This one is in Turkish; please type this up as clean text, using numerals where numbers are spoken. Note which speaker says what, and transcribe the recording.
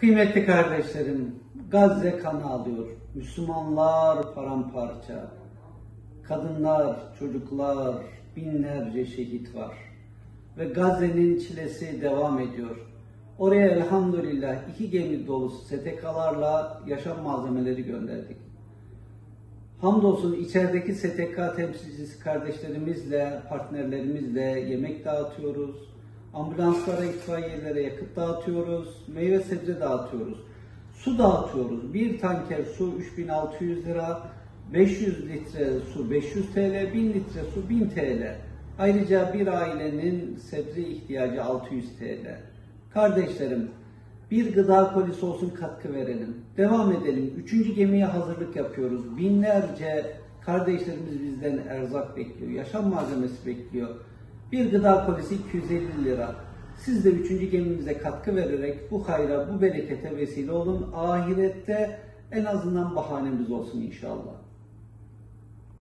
Speaker 1: Kıymetli kardeşlerim, Gazze kan ağlıyor. Müslümanlar paramparça. Kadınlar, çocuklar, binlerce şehit var. Ve Gazze'nin çilesi devam ediyor. Oraya elhamdülillah 2 gemi dolusu STK'larla yaşam malzemeleri gönderdik. Hamdolsun içerideki STK temsilcisi kardeşlerimizle, partnerlerimizle yemek dağıtıyoruz. Ambulanslara, itfaiyelere yakıt dağıtıyoruz. Meyve sebze dağıtıyoruz. Su dağıtıyoruz. Bir tanker su 3.600 lira, 500 litre su 500 TL, 1000 litre su 1000 TL. Ayrıca bir ailenin sebze ihtiyacı 600 TL. Kardeşlerim, bir gıda kolisi olsun, katkı verelim. Devam edelim. 3. gemiye hazırlık yapıyoruz. Binlerce kardeşlerimiz bizden erzak bekliyor. Yaşam malzemesi bekliyor. Bir gıda kolisi 250 lira. Siz de 3. gemimize katkı vererek bu hayra, bu berekete vesile olun. Ahirette en azından bahanemiz olsun inşallah.